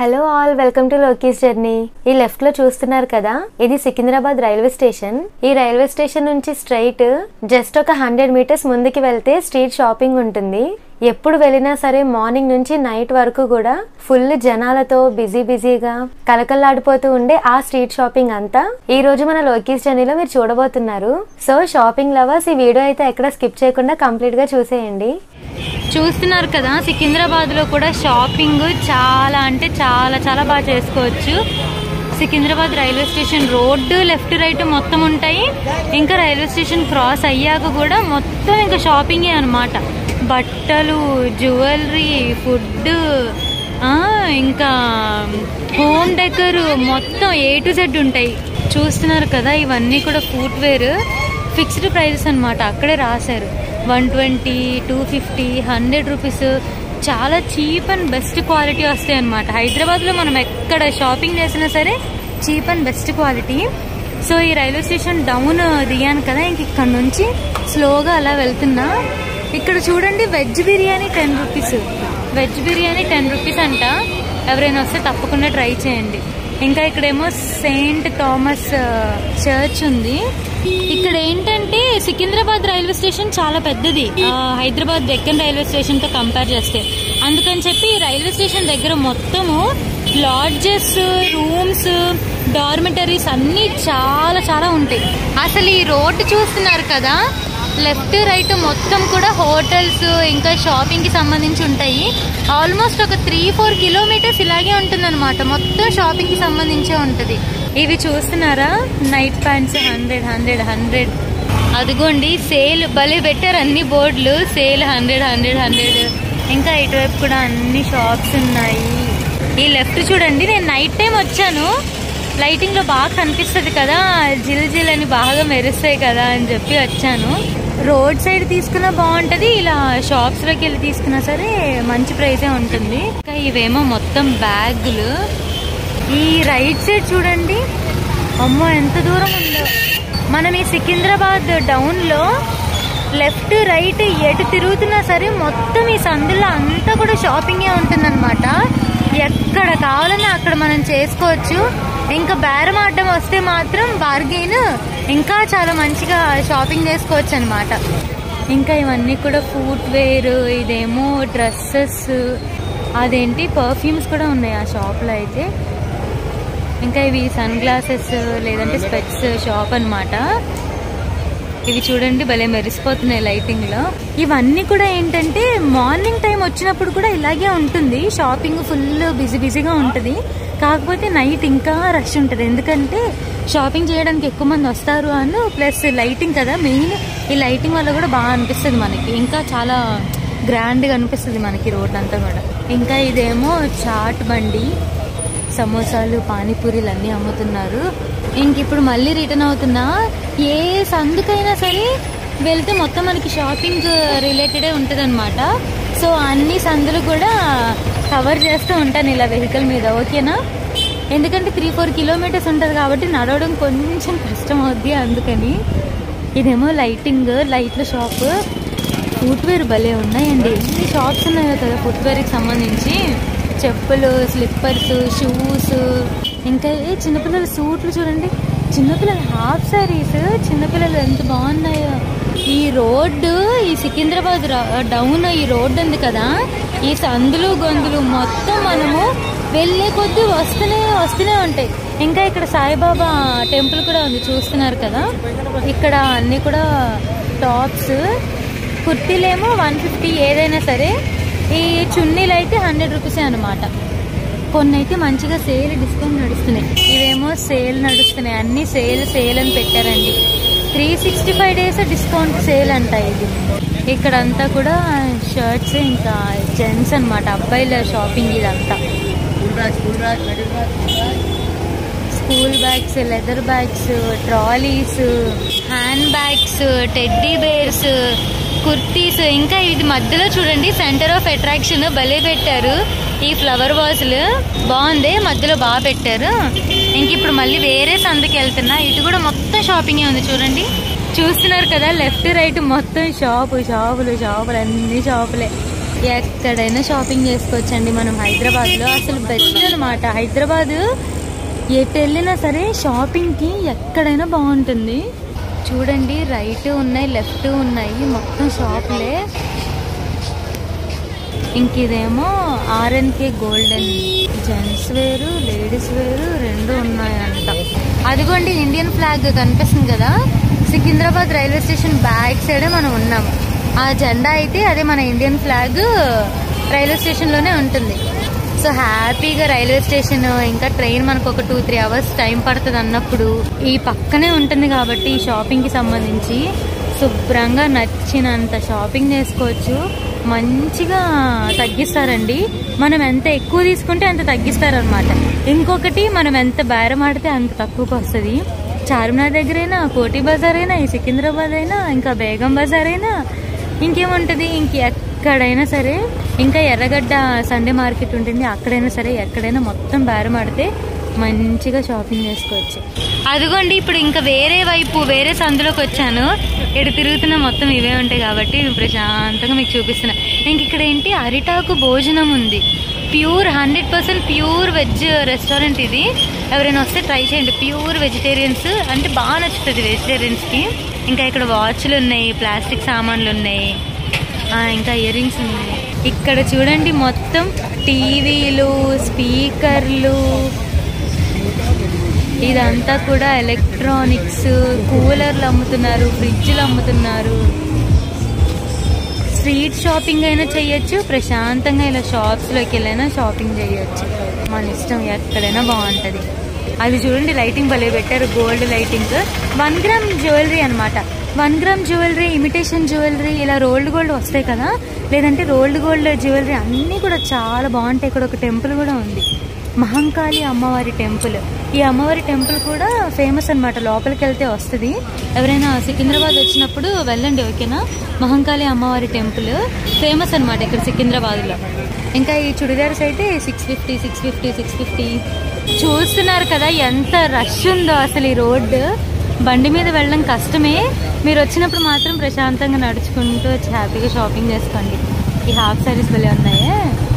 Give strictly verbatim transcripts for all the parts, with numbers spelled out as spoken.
Hello all, welcome to Loki's journey. ఈ left లో చూస్తున్నారు కదా, ఇది సికింద్రాబాద్ రైల్వే స్టేషన్. ఈ రైల్వే స్టేషన్ నుంచి స్ట్రైట్ జస్ట్ ఒక హండ్రెడ్ మీటర్స్ ముందుకి వెళ్తే స్ట్రీట్ షాపింగ్ ఉంటుంది. ఎప్పుడు వెళ్ళినా సరే మార్నింగ్ నుంచి నైట్ వరకు కూడా ఫుల్ జనాలతో బిజీ బిజీగా కలకల్లాడిపోతూ ఉండే ఆ స్ట్రీట్ షాపింగ్ అంతా ఈ రోజు మన లోకీస్ జర్నీలో మీరు చూడబోతున్నారు. సో షాపింగ్ లవర్స్ ఈ వీడియో అయితే ఎక్కడ స్కిప్ చేయకుండా కంప్లీట్ గా చూసేయండి. చూస్తున్నారు కదా, సికింద్రాబాద్ లో కూడా షాపింగ్ చాలా అంటే చాలా చాలా బాగా చేసుకోవచ్చు. Secunderabad railway station road left right మొత్తం ఉంటాయి. ఇంకా రైల్వే స్టేషన్ క్రాస్ అయ్యాక కూడా మొత్తం ఇంకా షాపింగే అనమాట. బట్టలు, జ్యువెలరీ, ఫుడ్, ఇంకా హోమ్ డెకర్ మొత్తం ఏ టు జెడ్ ఉంటాయి. చూస్తున్నారు కదా, ఇవన్నీ కూడా ఫుట్వేర్ ఫిక్స్డ్ ప్రైజెస్ అనమాట. అక్కడే రాశారు one twenty two fifty hundred rupees. చాలా చీప్ అండ్ బెస్ట్ క్వాలిటీ వస్తాయి అనమాట. హైదరాబాద్లో మనం ఎక్కడ షాపింగ్ చేసినా సరే cheap and best quality. So ఈ రైల్వే స్టేషన్ డౌన్ దిగాను కదా, ఇంక ఇక్కడ నుంచి స్లోగా అలా వెళ్తున్నా. ఇక్కడ చూడండి, veg biryani ten rupees veg biryani ten rupees అంట. ఎవరైనా వస్తే తప్పకుండా ట్రై చేయండి. ఇంకా ఇక్కడేమో సెయింట్ థామస్ చర్చ్ ఉంది. ఇక్కడ ఏంటంటే సికింద్రాబాద్ రైల్వే స్టేషన్ చాలా పెద్దది, హైదరాబాద్ డెక్కన్ రైల్వే స్టేషన్ తో కంపేర్ చేస్తే. అందుకని చెప్పి రైల్వే స్టేషన్ దగ్గర మొత్తము లాడ్జెస్, రూమ్స్, డార్మిటరీస్ అన్ని చాలా చాలా ఉంటాయి. అసలు ఈ రోడ్డు చూస్తున్నారు కదా, లెఫ్ట్ రైట్ మొత్తం కూడా హోటల్స్ ఇంకా షాపింగ్ కి సంబంధించి ఉంటాయి. ఆల్మోస్ట్ ఒక త్రీ ఫోర్ కిలోమీటర్స్ ఇలాగే ఉంటుంది అనమాట. మొత్తం షాపింగ్ కి సంబంధించే ఉంటుంది. ఇవి చూస్తున్నారా, night pants hundred hundred hundred. అదిగోండి సేల్ భలే పెట్టారు, అన్ని బోర్డులు సేల్ హండ్రెడ్ హండ్రెడ్ హండ్రెడ్. ఇంకా ఇటువైపు కూడా అన్ని షాప్స్ ఉన్నాయి. ఈ లెఫ్ట్ చూడండి, నేను నైట్ టైం వచ్చాను, లైటింగ్ లో బాగా కనిపిస్తుంది కదా, జిల్ జిల్ అని బాగా మెరుస్తాయి కదా అని చెప్పి వచ్చాను. రోడ్ సైడ్ తీసుకున్నా బాగుంటది, ఇలా షాప్స్ లోకి వెళ్ళి తీసుకున్నా సరే మంచి ప్రైసే ఉంటుంది. ఇంకా ఇవేమో మొత్తం బ్యాగులు. ఈ రైట్ సైడ్ చూడండి, అమ్మో ఎంత దూరం ఉందో. మనం ఈ సికింద్రాబాద్ డౌన్ లో లెఫ్ట్ రైట్ ఎటు తిరుగుతున్నా సరే మొత్తం ఈ సందులో అంతా కూడా షాపింగే ఉంటుందన్నమాట. ఎక్కడ కావాలన్నా అక్కడ మనం చేసుకోవచ్చు. ఇంకా బేరం ఆడడం వస్తే మాత్రం బార్గెయిన్ ఇంకా చాలా మంచిగా షాపింగ్ చేసుకోవచ్చు అనమాట. ఇంకా ఇవన్నీ కూడా ఫుట్వేర్, ఇదేమో డ్రెస్సెస్, అదేంటి పర్ఫ్యూమ్స్ కూడా ఉన్నాయి ఆ షాప్లో అయితే. ఇంకా ఇవి సన్ గ్లాసెస్ లేదంటే స్పెక్స్ షాప్ అనమాట. ఇవి చూడండి భలే మెరిసిపోతున్నాయి లైటింగ్ లో. ఇవన్నీ కూడా ఏంటంటే మార్నింగ్ టైం వచ్చినప్పుడు కూడా ఇలాగే ఉంటుంది, షాపింగ్ ఫుల్ బిజీ బిజీగా ఉంటుంది. కాకపోతే నైట్ ఇంకా రష్ ఉంటుంది, ఎందుకంటే షాపింగ్ చేయడానికి ఎక్కువ మంది వస్తారు అని, ప్లస్ లైటింగ్ కదా మెయిన్. ఈ లైటింగ్ వల్ల కూడా బాగా అనిపిస్తుంది మనకి, ఇంకా చాలా గ్రాండ్గా అనిపిస్తుంది మనకి రోడ్ అంతా కూడా. ఇంకా ఇదేమో చాట్ బండి, సమోసాలు, పానీపూరీలు అన్నీ అమ్ముతున్నారు. ఇంక ఇప్పుడు మళ్ళీ రిటర్న్ అవుతున్నా. ఏ సందుకైనా సరే వెళ్తే మొత్తం మనకి షాపింగ్ రిలేటెడే ఉంటుంది అనమాట. సో అన్ని సందులు కూడా కవర్ చేస్తూ ఉంటాను ఇలా వెహికల్ మీద, ఓకేనా? ఎందుకంటే త్రీ ఫోర్ కిలోమీటర్స్ ఉంటుంది కాబట్టి నడవడం కొంచెం కష్టం అవుద్ది, అందుకని. ఇదేమో లైటింగ్, లైట్ల షాప్. ఫుట్వేర్ భలే ఉన్నాయండి, ఎన్ని షాప్స్ ఉన్నాయో కదా ఫుట్వేర్కి సంబంధించి. చెప్పులు, స్లిప్పర్స్, షూస్, ఇంకా ఏ చిన్నపిల్లల సూట్లు చూడండి, చిన్నపిల్లల హాఫ్ శారీస్, చిన్నపిల్లలు ఎంత బాగున్నాయో. ఈ రోడ్డు, ఈ సికింద్రాబాద్ డౌన్ ఈ రోడ్డు ఉంది కదా, ఈ సందులు గొంతులు మొత్తం మనము వెళ్ళే కొద్దీ వస్తూనే వస్తూనే ఉంటాయి. ఇంకా ఇక్కడ సాయిబాబా టెంపుల్ కూడా ఉంది, చూస్తున్నారు కదా. ఇక్కడ అన్ని కూడా టాప్స్, కుర్తీలేమో వన్ ఫిఫ్టీ ఏదైనా సరే. ఈ చున్నీలు అయితే హండ్రెడ్ రూపీసే అనమాట. కొన్ని అయితే మంచిగా సేల్ డిస్కౌంట్ నడుస్తున్నాయి. ఇవేమో సేల్ నడుస్తున్నాయి, అన్ని సేల్ సేల్ అని పెట్టారండి. Three sixty five days discount sale అంట ఇది. ఇక్కడంతా కూడా షర్ట్స్, ఇంకా జెంట్స్ అనమాట, అబ్బాయిల షాపింగ్ ఇదంతా. School bags, leather bags, trolleys, hand bags, teddy bears, kurtis. ఇంకా ఇది మధ్యలో చూడండి సెంటర్ ఆఫ్ అట్రాక్షన్ భలే పెట్టారు. ఈ ఫ్లవర్ వాజులు బాగుంది, మధ్యలో బాగా పెట్టారు. ఇంక ఇప్పుడు మళ్ళీ వేరే సందుకి వెళ్తున్నా. ఇటు కూడా మొత్తం షాపింగే ఉంది చూడండి. చూస్తున్నారు కదా, లెఫ్ట్ రైట్ మొత్తం షాపు షాపులు షాపులు అన్ని షాపులే. ఎక్కడైనా షాపింగ్ చేసుకోవచ్చండి మనం హైదరాబాద్లో. అసలు బెస్ట్ అనమాట హైదరాబాద్. ఎటు వెళ్ళినా సరే షాపింగ్కి ఎక్కడైనా బాగుంటుంది. చూడండి, రైట్ ఉన్నాయి, లెఫ్ట్ ఉన్నాయి, మొత్తం షాపులే. ఇంక ఇదేమో ఆర్ఎన్కే గోల్డెన్. జెంట్స్ వేరు, లేడీస్ వేరు రెండు ఉన్నాయంట. అదిగోండి ఇండియన్ ఫ్లాగ్ కనిపిస్తుంది కదా, సికింద్రాబాద్ రైల్వే స్టేషన్ బ్యాక్ సైడే మనం ఉన్నాం. ఆ జెండా అయితే అదే మన ఇండియన్ ఫ్లాగ్ రైల్వే స్టేషన్లోనే ఉంటుంది. సో హ్యాపీగా రైల్వే స్టేషన్, ఇంకా ట్రైన్ మనకు ఒక టూ త్రీ అవర్స్ టైం పడుతుంది అన్నప్పుడు ఈ పక్కనే ఉంటుంది కాబట్టి ఈ షాపింగ్కి సంబంధించి శుభ్రంగా నచ్చినంత షాపింగ్ చేసుకోవచ్చు. మంచిగా తగ్గిస్తారండి. మనం ఎంత ఎక్కువ తీసుకుంటే అంత తగ్గిస్తారనమాట. ఇంకొకటి, మనం ఎంత బేరం ఆడితే అంత తక్కువకి వస్తుంది. చార్మినార్ దగ్గరైనా, కోటి బజార్ అయినా, ఈ సికింద్రాబాద్ అయినా, ఇంకా బేగం బజార్ అయినా, ఇంకేముంటుంది, ఇంక ఎక్కడైనా సరే, ఇంకా ఎర్రగడ్డ సండే మార్కెట్ ఉంటుంది, అక్కడైనా సరే ఎక్కడైనా మొత్తం బేరం ఆడితే మంచిగా షాపింగ్ చేసుకోవచ్చు. అదిగోండి ఇప్పుడు ఇంకా వేరే వైపు వేరే సందులోకి వచ్చాను. ఇక్కడ తిరుగుతున్న మొత్తం ఇవే ఉంటాయి కాబట్టి ప్రశాంతంగా మీకు చూపిస్తున్నా. ఇంక ఇక్కడ ఏంటి, అరిటాకు భోజనం ఉంది. Pure hundred percent pure veg restaurant ఇది. ఎవరైనా వస్తే ట్రై చేయండి. ప్యూర్ వెజిటేరియన్స్ అంటే బాగా నచ్చుతుంది వెజిటేరియన్స్కి. ఇంకా ఇక్కడ వాచ్లు ఉన్నాయి, ప్లాస్టిక్ సామాన్లు ఉన్నాయి, ఇంకా ఇయర్ రింగ్స్ ఉన్నాయి. ఇక్కడ చూడండి మొత్తం టీవీలు, స్పీకర్లు, ఇదంతా కూడా ఎలక్ట్రానిక్స్. కూలర్లు అమ్ముతున్నారు, ఫ్రిడ్జ్లు అమ్ముతున్నారు. స్ట్రీట్ షాపింగ్ అయినా చేయొచ్చు, ప్రశాంతంగా ఇలా షాప్స్లోకి వెళ్ళైనా షాపింగ్ చేయొచ్చు. మన ఇష్టం, ఎక్కడైనా బాగుంటుంది. అది చూడండి లైటింగ్ భలే పెట్టారు, gold lighting. One gram jewellery అనమాట. One gram jewellery, imitation jewellery, ఇలా రోల్డ్ గోల్డ్ వస్తాయి కదా, లేదంటే రోల్డ్ గోల్డ్ జ్యువెలరీ అన్నీ కూడా చాలా బాగుంటాయి. ఇక్కడ ఒక టెంపుల్ కూడా ఉంది, మహంకాళి అమ్మవారి టెంపుల్. ఈ అమ్మవారి టెంపుల్ కూడా ఫేమస్ అనమాట. లోపలికి వెళ్తే వస్తుంది. ఎవరైనా సికింద్రాబాద్ వచ్చినప్పుడు వెళ్ళండి, ఓకేనా. మహంకాళి అమ్మవారి టెంపుల్ ఫేమస్ అనమాట ఇక్కడ సికింద్రాబాద్లో. ఇంకా ఈ చుడిదార్స్ అయితే six fifty six fifty six fifty చూస్తున్నారు కదా ఎంత రష్ ఉందో. అసలు ఈ రోడ్డు బండి మీద వెళ్ళడం కష్టమే. మీరు వచ్చినప్పుడు మాత్రం ప్రశాంతంగా నడుచుకుంటూ వచ్చి హ్యాపీగా షాపింగ్ చేసుకోండి. ఈ హాఫ్ సారీస్ భలే ఉన్నాయే.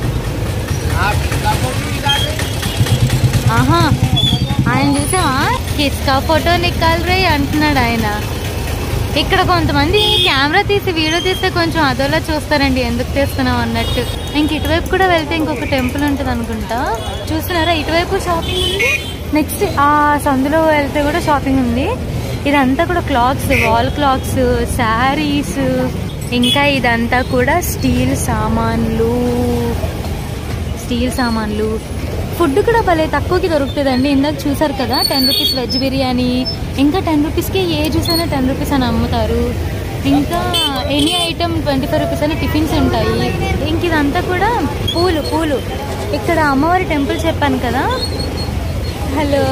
ఆహా, ఆయన చూసావా, కిస్కా ఫోటో నికాల్రే అంటున్నాడు ఆయన. ఇక్కడ కొంతమంది కెమెరా తీసి వీడియో తీస్తే కొంచెం అదోలా చూస్తారండి, ఎందుకు తీస్తున్నాం అన్నట్టు. ఇంక ఇటువైపు కూడా వెళ్తే ఇంకొక టెంపుల్ ఉంటుంది అనుకుంటా. చూస్తున్నారా, ఇటువైపు షాపింగ్ ఉంది. నెక్స్ట్ ఆ సందులో వెళ్తే కూడా షాపింగ్ ఉంది. ఇదంతా కూడా క్లాత్స్, వాల్ క్లాత్స్, శారీస్, ఇంకా ఇదంతా కూడా స్టీల్ సామాన్లు. స్టీల్ సామాన్లు ఫుడ్ కూడా భలే తక్కువకి దొరుకుతుందండి. ఇందాక చూసారు కదా, టెన్ రూపీస్ వెజ్ బిర్యానీ, ఇంకా టెన్ రూపీస్కి ఏ జ్యూస్ అయినా టెన్ రూపీస్ అని అమ్ముతారు. ఇంకా any item twenty five rupees అని టిఫిన్స్ ఉంటాయి. ఇంక ఇదంతా కూడా పూలు పూలు ఇక్కడ అమ్మవారి టెంపుల్ చెప్పాను కదా. హలో,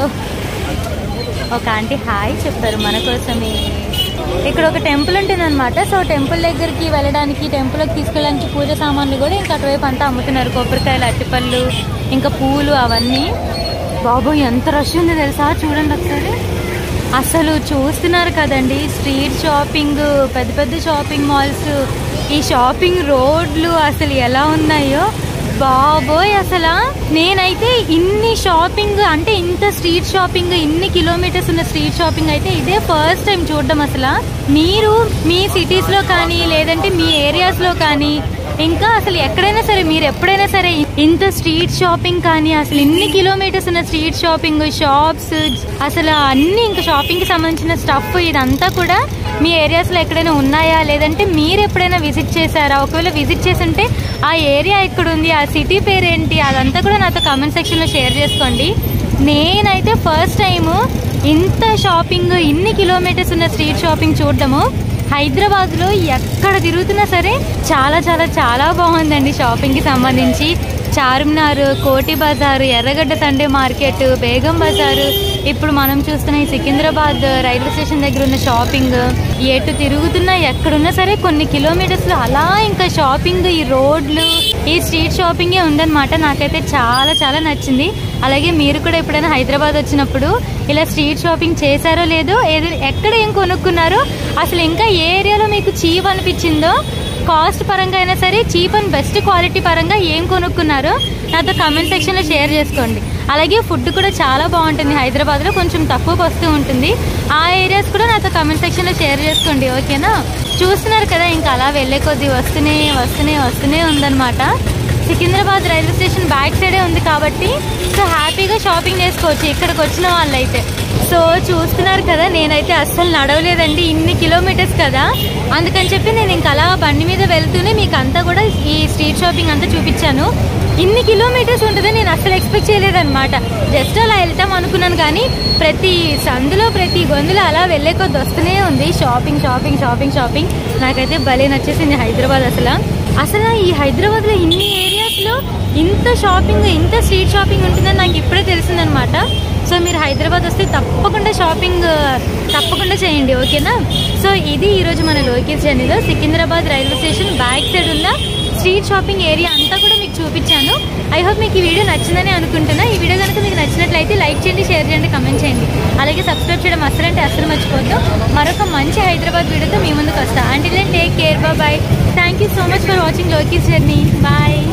ఒక ఆంటీ హాయ్ చెప్పారు మన కోసమే. ఇక్కడ ఒక టెంపుల్ ఉంటుంది అనమాట. సో టెంపుల్ దగ్గరికి వెళ్ళడానికి, టెంపుల్కి తీసుకెళ్ళడానికి పూజ సామాన్లు కూడా ఇంకా అటువైపు అంతా అమ్ముతున్నారు. కొబ్బరికాయలు, అరటిపళ్ళు, ఇంకా పూలు అవన్నీ. బాబు ఎంత రష్ ఉంది తెలుసా, చూడండి ఒకసారి. అసలు చూస్తున్నారు కదండి, స్ట్రీట్ షాపింగ్, పెద్ద పెద్ద షాపింగ్ మాల్స్, ఈ షాపింగ్ రోడ్లు అసలు ఎలా ఉన్నాయో బాబోయ్. అసలు నేనైతే ఇన్ని షాపింగ్ అంటే ఇంత స్ట్రీట్ షాపింగ్, ఇన్ని కిలోమీటర్స్ ఉన్న స్ట్రీట్ షాపింగ్ అయితే ఇదే ఫస్ట్ టైం చూడడం. అసలు మీరు మీ సిటీస్లో కానీ లేదంటే మీ ఏరియాస్లో కానీ ఇంకా అసలు ఎక్కడైనా సరే మీరు ఎప్పుడైనా సరే ఇంత స్ట్రీట్ షాపింగ్ కానీ అసలు ఇన్ని కిలోమీటర్స్ ఉన్న స్ట్రీట్ షాపింగ్, షాప్స్, అసలు అన్ని ఇంకా షాపింగ్కి సంబంధించిన స్టఫ్ ఇదంతా కూడా మీ ఏరియాస్లో ఎక్కడైనా ఉన్నాయా, లేదంటే మీరు ఎప్పుడైనా విజిట్ చేశారా? ఒకవేళ విజిట్ చేసి ఉంటే ఆ ఏరియా ఎక్కడుంది, ఆ సిటీ పేరేంటి, అదంతా కూడా నాతో కామెంట్ సెక్షన్లో షేర్ చేసుకోండి. నేనైతే ఫస్ట్ టైము ఇంత షాపింగ్, ఇన్ని కిలోమీటర్స్ ఉన్న స్ట్రీట్ షాపింగ్ చూడడము. హైదరాబాద్లో ఎక్కడ తిరుగుతున్నా సరే చాలా చాలా చాలా బాగుందండి షాపింగ్కి సంబంధించి. చార్మినార్, కోటి బజార్, ఎర్రగడ్డ సండే మార్కెట్, బేగం బజారు, ఇప్పుడు మనం చూస్తున్న ఈ సికింద్రాబాద్ రైల్వే స్టేషన్ దగ్గర ఉన్న షాపింగ్, ఎటు తిరుగుతున్నా ఎక్కడున్నా సరే కొన్ని కిలోమీటర్స్లో అలా ఇంకా షాపింగ్, ఈ రోడ్లు, ఈ స్ట్రీట్ షాపింగే ఉందన్నమాట. నాకైతే చాలా చాలా నచ్చింది. అలాగే మీరు కూడా ఎప్పుడైనా హైదరాబాద్ వచ్చినప్పుడు ఇలా స్ట్రీట్ షాపింగ్ చేశారో లేదో, ఏది ఎక్కడ ఏం కొనుక్కున్నారో, అసలు ఇంకా ఏ ఏరియాలో మీకు చీప్ అనిపించిందో కాస్ట్ పరంగా అయినా సరే చీప్ అండ్ బెస్ట్ క్వాలిటీ పరంగా ఏం కొనుక్కున్నారో నాతో కమెంట్ సెక్షన్లో షేర్ చేసుకోండి. అలాగే ఫుడ్ కూడా చాలా బాగుంటుంది హైదరాబాద్లో, కొంచెం తక్కువకు వస్తూ ఉంటుంది. ఆ ఏరియాస్ కూడా నాతో కమెంట్ సెక్షన్లో షేర్ చేసుకోండి, ఓకేనా? చూస్తున్నారు కదా, ఇంకా అలా వెళ్ళే కొద్దీ వస్తూనే వస్తూనే వస్తూనే ఉందన్నమాట. సికింద్రాబాద్ రైల్వే స్టేషన్ బ్యాక్ సైడే ఉంది కాబట్టి సో హ్యాపీగా షాపింగ్ చేసుకోవచ్చు ఇక్కడికి వచ్చిన వాళ్ళైతే. సో చూస్తున్నారు కదా, నేనైతే అస్సలు నడవలేదండి, ఇన్ని కిలోమీటర్స్ కదా, అందుకని చెప్పి నేను ఇంకా అలా బండి మీద వెళ్తూనే మీకు అంతా కూడా ఈ స్ట్రీట్ షాపింగ్ అంతా చూపించాను. ఇన్ని కిలోమీటర్స్ ఉంటుందని నేను అస్సలు ఎక్స్పెక్ట్ చేయలేదన్నమాట. జస్ట్ అలా వెళ్తాం అనుకున్నాను, కానీ ప్రతి సందులో ప్రతి గొంతులో అలా వెళ్ళే కొద్ది వస్తూనే ఉంది షాపింగ్ షాపింగ్ షాపింగ్ షాపింగ్. నాకైతే భలే నచ్చేసింది హైదరాబాద్. అసలు అసలు ఈ హైదరాబాద్లో ఇన్ని ఏరియాస్లో ఇంత షాపింగ్, ఇంత స్ట్రీట్ షాపింగ్ ఉంటుందని నాకు ఇప్పుడే తెలిసిందనమాట. సో మీరు హైదరాబాద్ వస్తే తప్పకుండా షాపింగ్ తప్పకుండా చేయండి, ఓకేనా? సో ఇది ఈరోజు మన లోకేష్ జర్నీలో Secunderabad railway station back side ఉన్న స్ట్రీట్ షాపింగ్ ఏరియా అంతా కూడా మీకు చూపించాను. ఐ హోప్ మీకు ఈ వీడియో నచ్చిందని అనుకుంటున్నా. ఈ వీడియో కనుక మీకు నచ్చినట్లయితే లైక్ చేయండి, షేర్ చేయండి, కమెంట్ చేయండి. అలాగే సబ్స్క్రైబ్ చేయడం అస్సలు అంటే అస్సలు మర్చిపోద్దు. మరొక మంచి హైదరాబాద్ వీడియోతో మీ ముందుకు వస్తా. Until then take care, bye. Thank you so much for watching Lokesh journey. Bye.